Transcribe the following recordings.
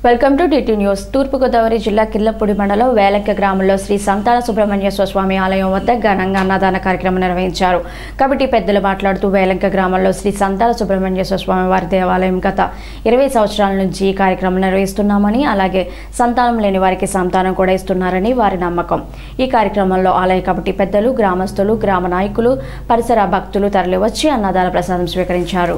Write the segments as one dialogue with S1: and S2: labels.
S1: Welcome to TT news. తూర్పు గోదావరి జిల్లా కిల్లపూడి మండలం వేలంక గ్రామంలో శ్రీ సంతాన సుబ్రహ్మణ్యేశ్వర స్వామి ఆలయం వద్ద ఘనంగా అన్నదాన కార్యక్రమం నిర్వహించారు. కమిటీ పెద్దలు మాట్లాడుతూ వేలంక గ్రామంలో శ్రీ సంతాన సుబ్రహ్మణ్యేశ్వర స్వామి వారి దేవాలయం గత 20 సంవత్సరాల నుంచి ఈ కార్యక్రమం నిర్వహిస్తున్నామని, అలాగే సంతానం లేని వారికి సంతానం కూడా ఇస్తున్నారని వారి నమ్మకం. ఈ కార్యక్రమంలో ఆలయ కమిటీ పెద్దలు, గ్రామస్తులు, గ్రామ నాయకులు, పరిసర భక్తులు తరలివచ్చి అన్నదాన ప్రసాదం స్వీకరించారు.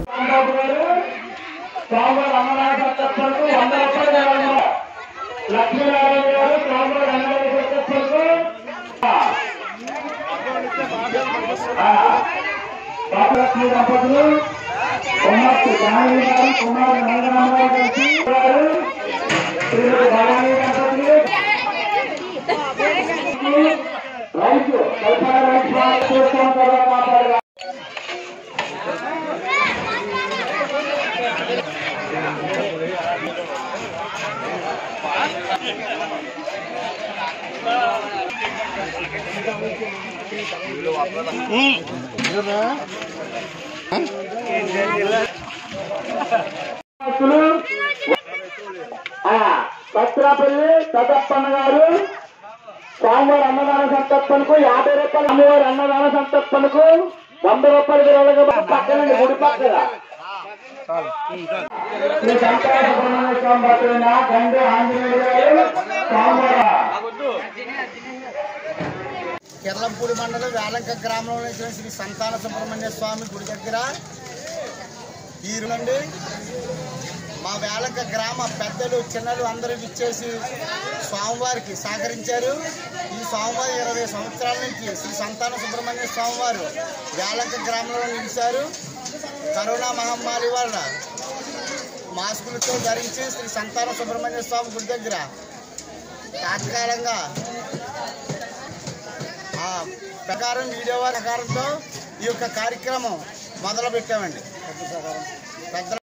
S2: పత్రాపల్లి సదప్పన్న గారు స్వామివారి అన్నదాన సంతర్పణకు 50 రూపాయలు, అమ్మవారి అన్నదాన సంతర్పణకు 100 రూపాయలు విరాళంగా పక్కనండి గుడి పక్కన శ్రీ సంతాన సుబ్రహ్మణ్య స్వామి భక్తులైన గండి ఆంజనేయులు గారు
S3: కిర్లంపూడి మండలం వేలంక గ్రామంలో శ్రీ సంతాన సుబ్రహ్మణ్య స్వామి గుడి దగ్గర ఈరునండి మా వేలంక గ్రామ పెద్దలు, చిన్నలు అందరూ ఇచ్చేసి స్వామివారికి సహకరించారు. ఈ స్వామివారి 20 సంవత్సరాల నుంచి శ్రీ సంతాన సుబ్రహ్మణ్య స్వామివారు వేలంక గ్రామంలో నిలిచారు. కరోనా మహమ్మారి వల్ల మాస్కులతో ధరించి శ్రీ సంతాన సుబ్రహ్మణ్య స్వామి గుడి దగ్గర తాత్కాలికంగా ప్రకారం వీడియో ప్రకారంతో ఈ యొక్క కార్యక్రమం మొదలు పెట్టామండి.